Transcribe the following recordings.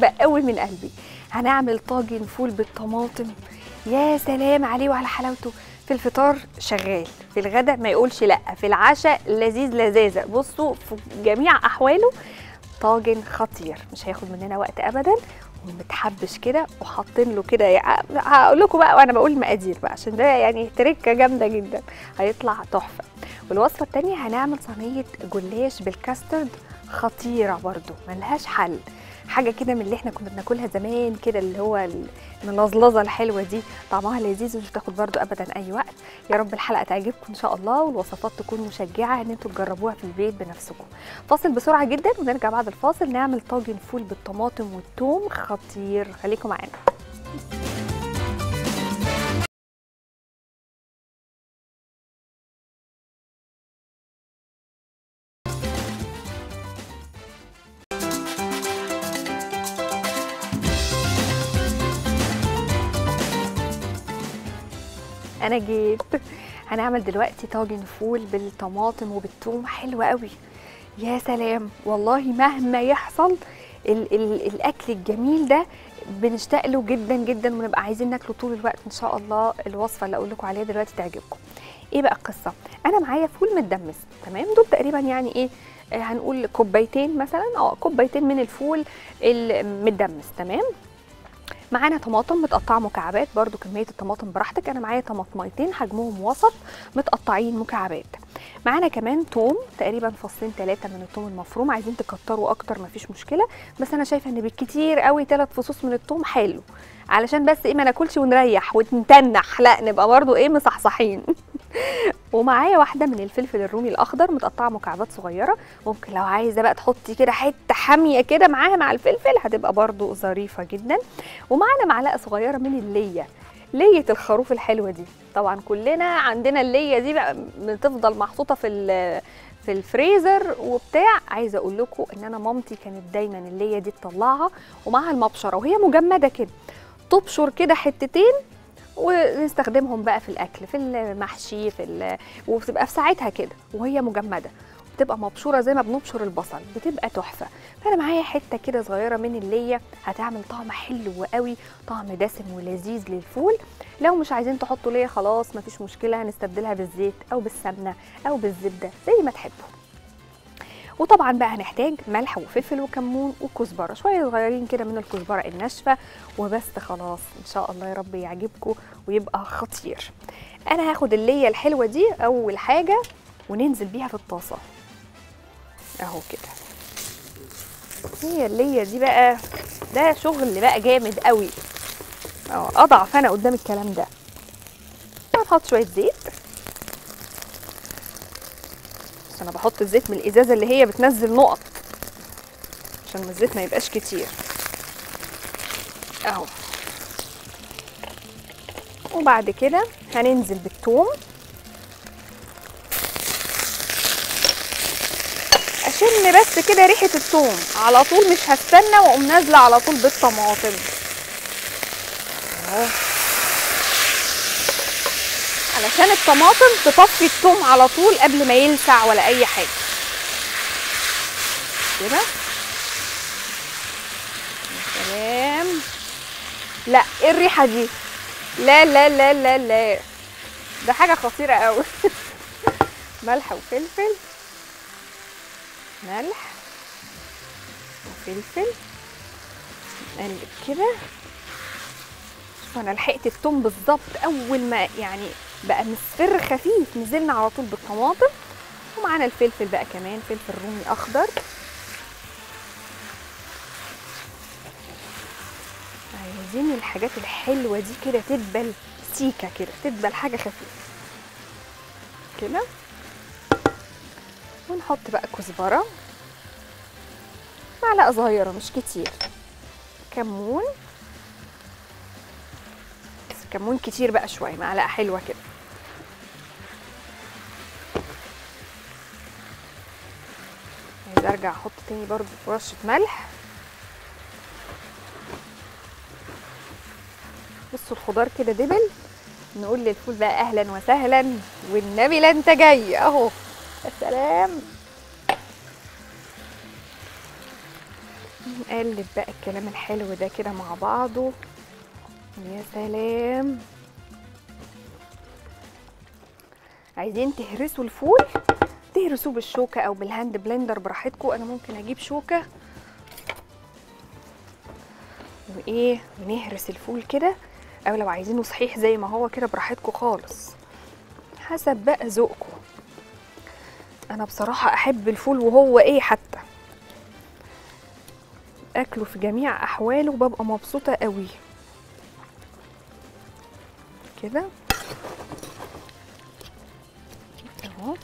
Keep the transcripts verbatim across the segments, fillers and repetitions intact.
بحبها قوي من قلبي. هنعمل طاجن فول بالطماطم، يا سلام عليه وعلى حلاوته. في الفطار شغال، في الغداء ما يقولش لا، في العشاء لذيذ لذاذه. بصوا في جميع احواله طاجن خطير، مش هياخد مننا وقت ابدا، ومتحبش كده وحاطين له كده. هقول لكم بقى وانا بقول المقادير بقى عشان ده يعني تركه جامده جدا، هيطلع تحفه. والوصفه الثانيه هنعمل صينيه جلاش بالكاسترد خطيره برده ملهاش حل، حاجه كده من اللي احنا كنا بناكلها زمان كده، اللي هو الملظلظه الحلوه دي، طعمها لذيذ ومش بتاخد برده ابدا اي وقت. يا رب الحلقه تعجبكم ان شاء الله، والوصفات تكون مشجعه ان انتوا تجربوها في البيت بنفسكم. فاصل بسرعه جدا ونرجع بعد الفاصل نعمل طاجن فول بالطماطم والثوم خطير، خليكم معانا. انا جيت. هنعمل دلوقتي طاجن فول بالطماطم وبالثوم حلو قوي، يا سلام والله. مهما يحصل ال ال الاكل الجميل ده بنشتاق له جدا جدا، ونبقى عايزين ناكله طول الوقت ان شاء الله. الوصفه اللي اقول لكم عليها دلوقتي تعجبكم. ايه بقى القصه؟ انا معايا فول متدمس، تمام؟ دول تقريبا يعني ايه، آه هنقول كوبايتين مثلا، اه كوبايتين من الفول المتدمس، تمام. معانا طماطم متقطعه مكعبات، برده كميه الطماطم براحتك. انا معايا طماطميتين حجمهم وسط متقطعين مكعبات. معانا كمان توم، تقريبا فصين ثلاثه من التوم المفروم، عايزين تكتروا اكتر مفيش مشكله، بس انا شايفه ان بالكتير قوي ثلاث فصوص من التوم حلو، علشان بس ايه ما ناكلش ونريح ونتنح، لا نبقى برده ايه مصحصحين. ومعايا واحده من الفلفل الرومي الاخضر متقطعه مكعبات صغيره، ممكن لو عايزه بقى تحطي كده حته حاميه كده معاها مع الفلفل هتبقى برده ظريفه جدا. ومعانا معلقه صغيره من الليه، ليه الخروف الحلوه دي، طبعا كلنا عندنا الليه دي بقى بتفضل محطوطه في في الفريزر وبتاع. عايزه اقول لكم ان انا مامتي كانت دايما الليه دي تطلعها ومعها المبشره وهي مجمده كده، تبشر كده حتتين ونستخدمهم بقى في الاكل، في المحشي، في ال... وبتبقى في ساعتها كده وهي مجمده، بتبقى مبشوره زي ما بنبشر البصل، بتبقى تحفه. فانا معايا حته كده صغيره من الليه، هتعمل طعم حلو قوي، طعم دسم ولذيذ للفول. لو مش عايزين تحطوا ليه خلاص مفيش مشكله، هنستبدلها بالزيت او بالسمنه او بالزبده زي ما تحبوا. وطبعا بقى هنحتاج ملح وفلفل وكمون وكزبره، شويه صغيرين كده من الكزبره الناشفه وبس. خلاص ان شاء الله يا رب يعجبكم ويبقى خطير. انا هاخد الليه الحلوه دي اول حاجه وننزل بيها في الطاسه اهو كده. هي الليه دي بقى ده شغل بقى جامد قوي، اه اضعف انا قدام الكلام ده. هنحط شويه زيت، بس انا بحط الزيت من الازازه اللي هي بتنزل نقط عشان الزيت ما يبقاش كتير اهو. وبعد كده هننزل بالثوم، اشم بس كده ريحه الثوم على طول، مش هستنى واقوم نازله على طول بالطماطم اهو، علشان الطماطم تطفي الثوم على طول قبل ما يلسع ولا اي حاجه كده. سلام. لا ايه الريحه دي، لا لا لا لا لا، ده حاجه خطيره قوي. ملح وفلفل، ملح وفلفل، نقلب كده. شوف انا لحقت الثوم بالظبط، اول ما يعني بقى مصفر خفيف نزلنا على طول بالطماطم. ومعانا الفلفل بقى كمان، فلفل رومي اخضر. عايزين الحاجات الحلوه دي كده تدبل سيكه كده، تدبل حاجه خفيفه كده. ونحط بقى كزبره معلقه صغيره مش كتير، كمون، بس كمون كتير بقى شويه، معلقه حلوه كده. عايزه ارجع احط تاني برضو رشه ملح. بصوا الخضار كده دبل، نقول للفول بقى اهلا وسهلا والنبي لا انت جاي اهو. يا سلام. نقلب بقى الكلام الحلو ده كده مع بعضه. يا سلام. عايزين تهرسوا الفول تهرسوه بالشوكه او بالهاند بلندر براحتكم. انا ممكن اجيب شوكه وايه ونهرس الفول كده، او لو عايزينه صحيح زي ما هو كده براحتكم خالص، حسب بقى ذوقكم. انا بصراحه احب الفول وهو ايه، حتى اكله في جميع احواله ببقى مبسوطه قوي كده اهو.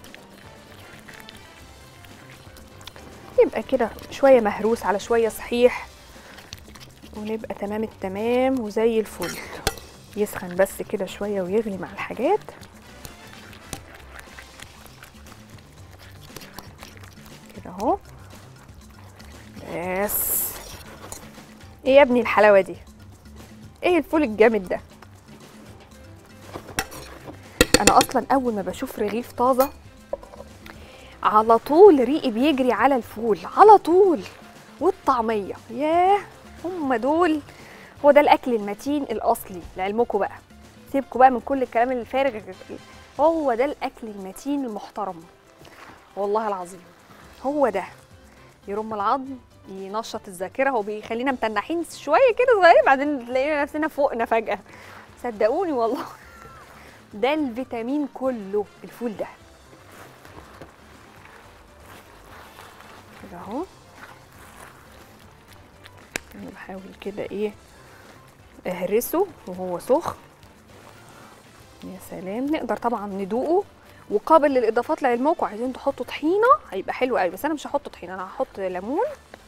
يبقى كده شويه مهروس على شويه صحيح، ونبقى تمام التمام وزي الفل. يسخن بس كده شويه ويغلي مع الحاجات كده اهو. بس ايه يا ابني الحلاوه دي؟ ايه الفول الجامد ده؟ انا اصلا اول ما بشوف رغيف طازه على طول ريقي بيجري على الفول على طول، والطعميه. ياه، هم دول، هو ده الاكل المتين الاصلي لعلمكم بقى. سيبكم بقى من كل الكلام الفارغ، هو ده الاكل المتين المحترم والله العظيم. هو ده يرم العظم، ينشط الذاكره، هو بيخلينا متنحين شويه كده صغيرين، بعدين تلاقينا نفسنا فوقنا فجاه. صدقوني والله ده الفيتامين كله الفول ده كده اهو. انا بحاول كده ايه اهرسه وهو سخن. يا سلام. نقدر طبعا ندوقه وقابل للاضافات لعلمكم. عايزين تحطوا طحينه هيبقى حلو قوي، بس انا مش هحط طحينه، انا هحط ليمون.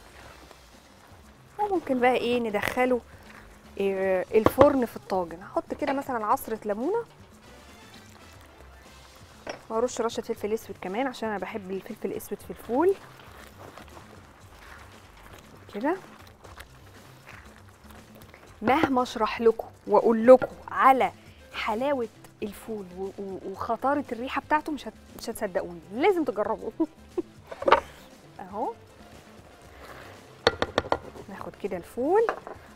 وممكن بقى ايه ندخله إيه الفرن في الطاجن. هحط كده مثلا عصره ليمونه، وارش رشه فلفل اسود كمان عشان انا بحب الفلفل الاسود في الفول كده. مهما اشرح لكم واقول لكم على حلاوه الفول وخطاره الريحه بتاعته مش مش هتصدقوني، لازم تجربوا. اهو ناخد كده الفول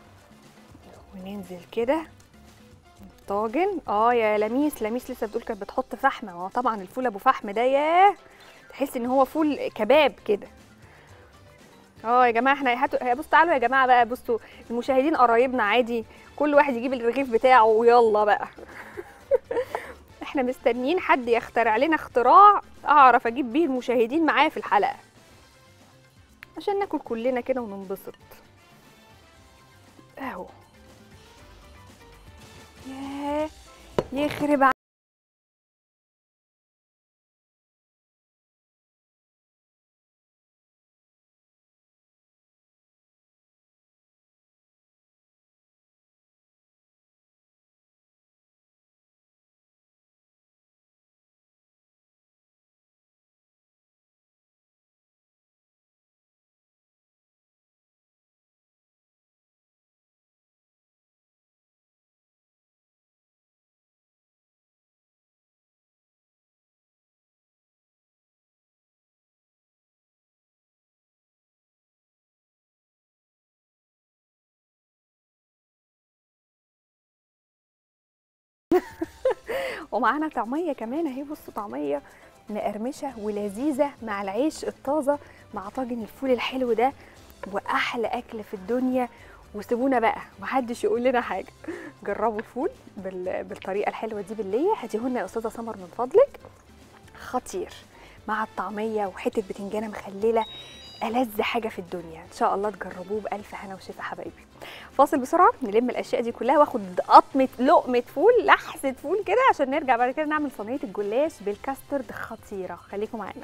وننزل كده الطاجن. اه يا لميس، لميس لسه بتقول كانت بتحط فحمه. ما هو طبعا الفول ابو فحم ده ياه، تحس ان هو فول كباب كده. اه يا جماعه احنا هاتوا بصوا، تعالوا يا جماعه بقى، بصوا المشاهدين قرايبنا عادي، كل واحد يجيب الرغيف بتاعه ويلا بقى. احنا مستنيين حد يخترع لنا اختراع اعرف اجيب بيه المشاهدين معايا في الحلقه عشان ناكل كلنا كده وننبسط. اهو. ياه يخرب ع... ومعانا طعميه كمان اهي. بصوا طعميه مقرمشه ولذيذه مع العيش الطازه مع طاجن الفول الحلو ده، واحلى اكل في الدنيا. وسيبونا بقى محدش يقول لنا حاجه. جربوا الفول بالطريقه الحلوه دي بالليه. هاتيهولنا يا استاذه سمر من فضلك. خطير مع الطعميه وحته بتنجانه مخلله، ألذ حاجه في الدنيا. ان شاء الله تجربوه بالف هنا وشفا حبايبي. فاصل بسرعه نلم الاشياء دي كلها واخد قطمه لقمه فول لحسه فول كده عشان نرجع بعد كده نعمل صينيه الجلاش بالكاسترد خطيره. خليكم معانا.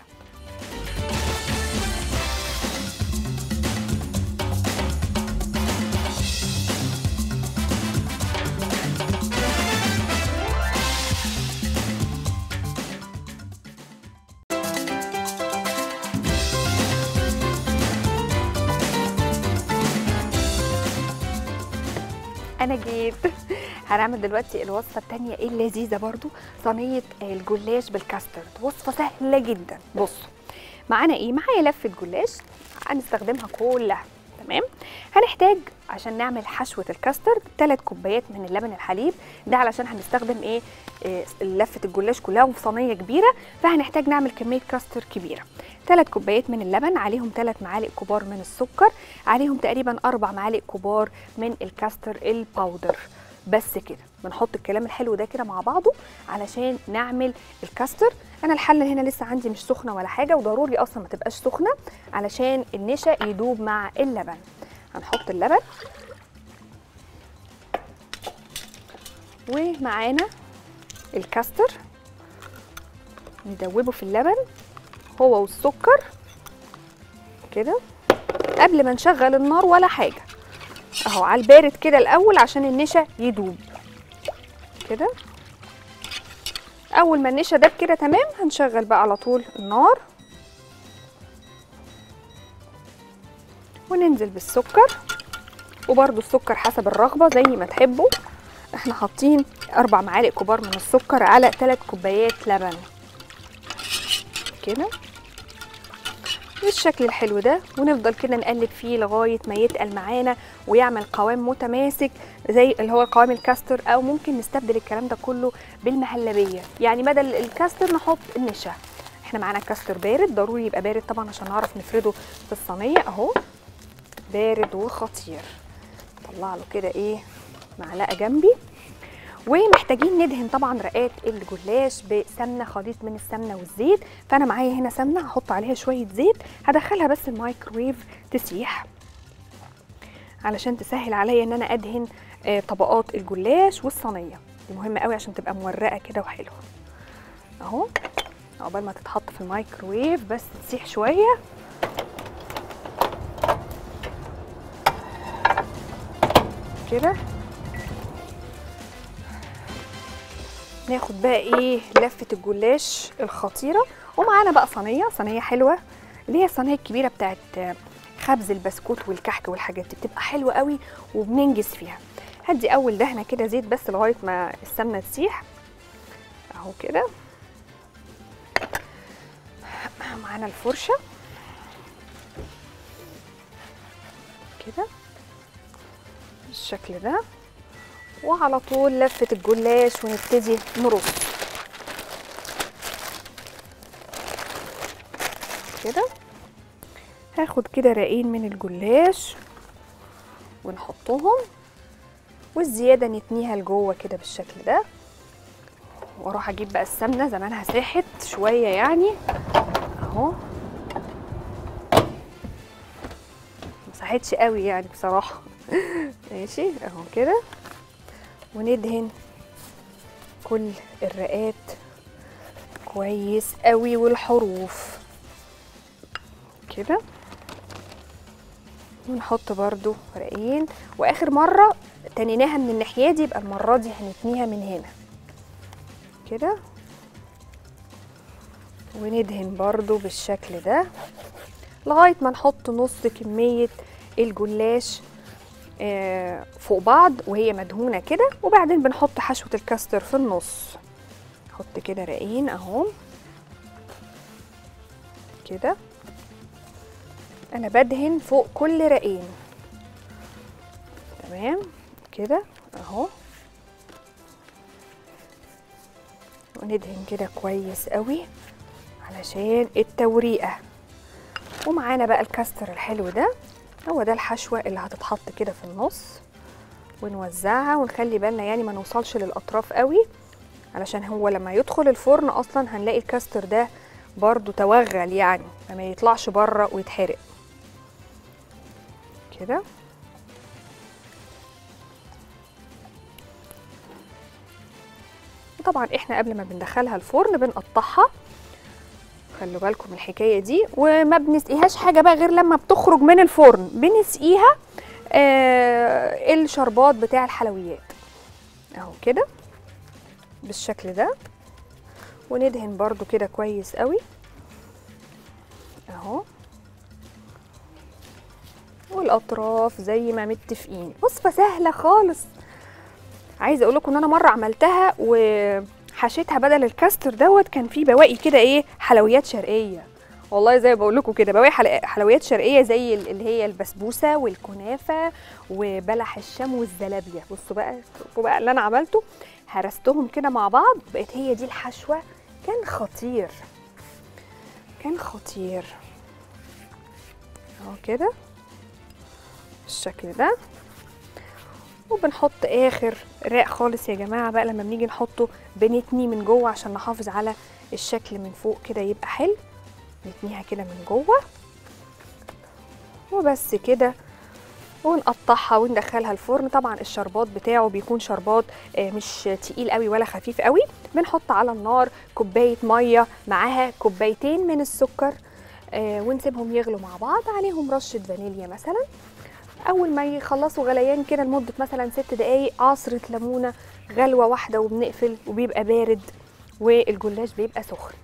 انا جيت. هنعمل دلوقتي الوصفه الثانيه ايه اللذيذه برضو، صينيه الجلاش بالكاسترد. وصفه سهله جدا. بصوا معانا ايه، معايا لفه جلاش هنستخدمها كلها تمام. هنحتاج عشان نعمل حشوه الكاسترد ثلاث كوبايات من اللبن الحليب، ده علشان هنستخدم ايه, إيه لفه الجلاش كلها وفي صينيه كبيره، فهنحتاج نعمل كميه كاستر كبيره. ثلاث كوبايات من اللبن، عليهم ثلاث معالق كبار من السكر، عليهم تقريبا اربع معالق كبار من الكاستر الباودر. بس كده بنحط الكلام الحلو ده كده مع بعضه علشان نعمل الكاستر. انا الحله هنا لسه عندي مش سخنه ولا حاجه، وضروري اصلا ما تبقاش سخنه علشان النشا يدوب مع اللبن. هنحط اللبن ومعانا الكاستر، ندوبه في اللبن هو والسكر كده قبل ما نشغل النار ولا حاجه، اهو على البارد كده الاول عشان النشا يدوب كده. اول ما النشا داب كده تمام هنشغل بقى على طول النار وننزل بالسكر، وبرده السكر حسب الرغبه زي ما تحبوا. احنا حاطين اربع معالق كبار من السكر على ثلاث كوبايات لبن كده بالشكل الحلو ده، ونفضل كده نقلب فيه لغايه ما يتقل معانا ويعمل قوام متماسك زي اللي هو قوام الكاستر، او ممكن نستبدل الكلام ده كله بالمهلبيه، يعني بدل الكاستر نحط النشا. احنا معانا الكاستر بارد، ضروري يبقى بارد طبعا عشان نعرف نفرده في الصينيه، اهو بارد وخطير. طلع له كده ايه معلقه جنبي. ومحتاجين ندهن طبعا رقات الجلاش بسمنه، خليط من السمنه والزيت. فانا معايا هنا سمنه هحط عليها شويه زيت، هدخلها بس الميكرويف تسيح علشان تسهل عليا ان انا ادهن طبقات الجلاش والصينيه دي، مهمه قوي عشان تبقى مورقه كده وحلوه. اهو عقبال ما تتحط في الميكرويف بس تسيح شويه كده. ناخد بقى ايه لفه الجلاش الخطيره، ومعانا بقى صينيه صينيه حلوه اللي هي الصينيه الكبيره بتاعت خبز البسكوت والكحك والحاجات دي، بتبقى حلوه قوي وبننجز فيها. هدي اول دهنه كده زيت بس لغايه ما السمنه تسيح اهو كده. معانا الفرشه كده بالشكل ده، وعلى طول لفه الجلاش ونبتدي نرص كده. هاخد كده رقين من الجلاش ونحطهم، والزياده نتنيها لجوه كده بالشكل ده، واروح اجيب بقى السمنه زمانها ساحت شويه يعني اهو، ما ساحتش قوي يعني بصراحه ماشي اهو كده. وندهن كل الرقات كويس قوي والحروف كده، ونحط برضو رقين. واخر مره تنيناها من الناحيه دي، يبقى المره دي هنتنيها من هنا كده، وندهن برضو بالشكل ده لغايه ما نحط نص كميه الجلاش فوق بعض وهي مدهونه كده، وبعدين بنحط حشوه الكاستر في النص. نحط كده رقين اهو كده، انا بدهن فوق كل رقين تمام كده اهو، وندهن كده كويس قوي علشان التوريقه. ومعانا بقى الكاستر الحلو ده، هو ده الحشوه اللي هتتحط كده في النص، ونوزعها ونخلي بالنا يعني ما نوصلش للاطراف قوي، علشان هو لما يدخل الفرن اصلا هنلاقي الكاستر ده برضو توغل يعني، فما يطلعش بره ويتحرق كده. وطبعا احنا قبل ما بندخلها الفرن بنقطعها، خلوا بالكم من الحكايه دي، وما بنسقيهاش حاجه بقى غير لما بتخرج من الفرن بنسقيها آه الشربات بتاع الحلويات اهو كده بالشكل ده. وندهن برضو كده كويس قوي اهو، والاطراف زي ما متفقين. وصفه سهله خالص، عايزه اقول لكم ان انا مره عملتها وحشيتها بدل الكاستر دوت كان فيه بواقي كده ايه حلويات شرقيه، والله زي ما بقول لكم كده بواقي حل- حلويات شرقيه زي ال- اللي هي البسبوسه والكنافه وبلح الشام والزلابيه. بصوا بقى، شوفوا بقى اللي انا عملته، هرستهم كده مع بعض بقت هي دي الحشوه. كان خطير، كان خطير اهو كده بالشكل ده. وبنحط اخر راق خالص يا جماعه بقى، لما بنيجي نحطه بنتنيه من جوه عشان نحافظ على الشكل من فوق كده يبقى حلو. نتنيها كده من جوه وبس كده، ونقطعها وندخلها الفرن. طبعا الشربات بتاعه بيكون شربات آه، مش تقيل قوي ولا خفيف قوي. بنحط على النار كوبايه ميه معاها كوبايتين من السكر، آه، ونسيبهم يغلوا مع بعض، عليهم رشه فانيليا مثلا. اول ما يخلصوا غليان كده لمده مثلا ست دقايق، عصره ليمونه، غلوه واحده وبنقفل وبيبقى بارد، والجلاش بيبقى سخن.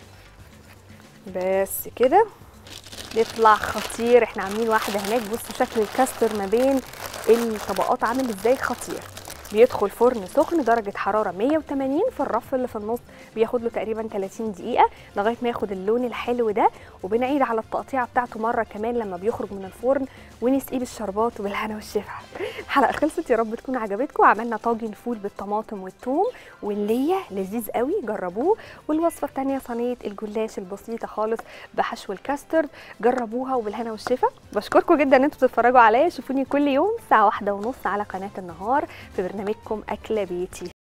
بس كده بيطلع خطير. احنا عاملين واحده هناك، بصوا شكل الكاستر ما بين الطبقات عامل ازاي، خطير. بيدخل فرن سخن درجه حراره مية وتمانين، في الرف اللي في النص بياخد له تقريبا تلاتين دقيقه لغايه ما ياخد اللون الحلو ده. وبنعيد على التقطيعه بتاعته مره كمان لما بيخرج من الفرن، ونسقيه بالشربات وبالهنا والشفا. الحلقه خلصت، يا رب تكون عجبتكم. عملنا طاجن فول بالطماطم والثوم والليه، لذيذ قوي، جربوه. والوصفه الثانيه صينيه الجلاش البسيطه خالص بحشو الكاسترد، جربوها وبالهنا والشفا. بشكركم جدا ان انتوا بتتفرجوا عليا. شوفوني كل يوم الساعه واحدة ونص على قناه النهار في برنامجكم اكله بيتي.